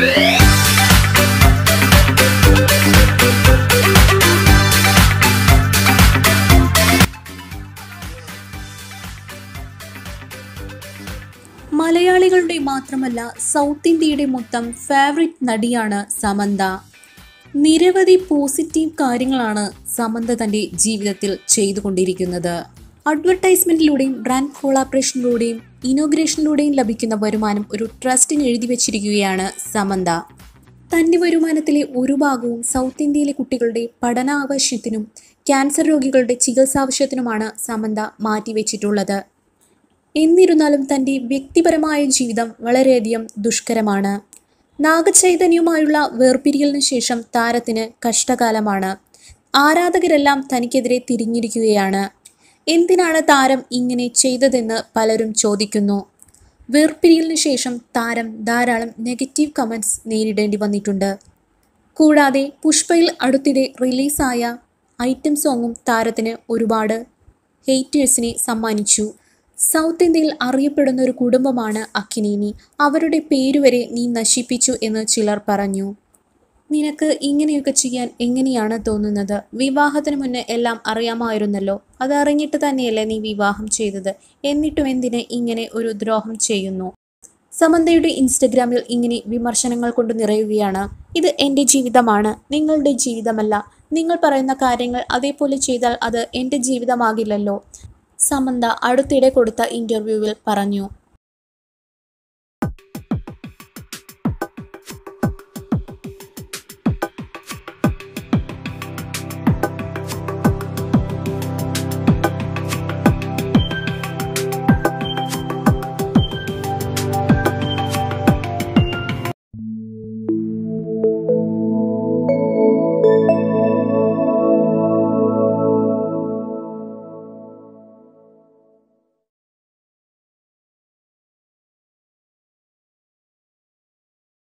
മലയാളികളുടെ മാത്രമല്ല സൗത്ത് ഇന്ത്യയുടെ മൊത്തം ഫേവറിറ്റ് നടിയാണ് സമന്ത. നിരവധി പോസിറ്റീവ് കാര്യങ്ങളാണ് സമന്ത തൻ്റെ ജീവിതത്തിൽ ചെയ്തുകൊണ്ടിരിക്കുന്നത്. അഡ്വർടൈസ്മെന്റിലൂടെയും ബ്രാൻഡ് കൊളാബറേഷനിലൂടെയും ഇനോഗ്രേഷനിലൂടെയും ലഭിക്കുന്ന വരുമാനം ഒരു ട്രസ്റ്റിന് എഴുതി വച്ചിരിക്കുകയാണ് സമന്ത. തൻ്റെ വരുമാനത്തിലെ ഒരു ഭാഗവും സൗത്ത് ഇന്ത്യയിലെ കുട്ടികളുടെ പഠനാവശ്യത്തിനും ക്യാൻസർ രോഗികളുടെ ചികിത്സാവശ്യത്തിനുമാണ് സമന്ത മാറ്റിവെച്ചിട്ടുള്ളത്. എന്നിരുന്നാലും തൻ്റെ വ്യക്തിപരമായ ജീവിതം വളരെയധികം ദുഷ്കരമാണ്. നാഗചൈതന്യവുമായുള്ള വേർപിരിയലിനു ശേഷം താരത്തിന് കഷ്ടകാലമാണ്. ആരാധകരെല്ലാം തനിക്കെതിരെ തിരിഞ്ഞിരിക്കുകയാണ്. എന്തിനാണ് താരം ഇങ്ങനെ ചെയ്തതെന്ന് പലരും ചോദിക്കുന്നു. വേർപിരിയലിനു ശേഷം താരം ധാരാളം നെഗറ്റീവ് കമൻറ്റ്സ് നേരിടേണ്ടി വന്നിട്ടുണ്ട്. കൂടാതെ പുഷ്പയിൽ അടുത്തിടെ റിലീസായ ഐറ്റം സോങ്ങും താരത്തിന് ഒരുപാട് ഹെയ്റ്റേഴ്സിനെ സമ്മാനിച്ചു. സൗത്ത് ഇന്ത്യയിൽ അറിയപ്പെടുന്ന ഒരു കുടുംബമാണ് അക്കിനേനി. അവരുടെ പേരുവരെ നീ നശിപ്പിച്ചു എന്ന് ചിലർ പറഞ്ഞു. നിനക്ക് ഇങ്ങനെയൊക്കെ ചെയ്യാൻ എങ്ങനെയാണ് തോന്നുന്നത്? വിവാഹത്തിന് മുന്നേ എല്ലാം അറിയാമായിരുന്നല്ലോ. അത് അറിഞ്ഞിട്ട് തന്നെയല്ലേ നീ വിവാഹം ചെയ്തത്? എന്നിട്ടും എന്തിന് ഇങ്ങനെ ഒരു ദ്രോഹം ചെയ്യുന്നു? സമന്തയുടെ ഇൻസ്റ്റഗ്രാമിൽ ഇങ്ങനെ വിമർശനങ്ങൾ കൊണ്ട് നിറയുകയാണ്. ഇത് എൻ്റെ ജീവിതമാണ്, നിങ്ങളുടെ ജീവിതമല്ല. നിങ്ങൾ പറയുന്ന കാര്യങ്ങൾ അതേപോലെ ചെയ്താൽ അത് എൻ്റെ ജീവിതമാകില്ലല്ലോ, സമന്ത അടുത്തിടെ കൊടുത്ത ഇൻ്റർവ്യൂവിൽ പറഞ്ഞു.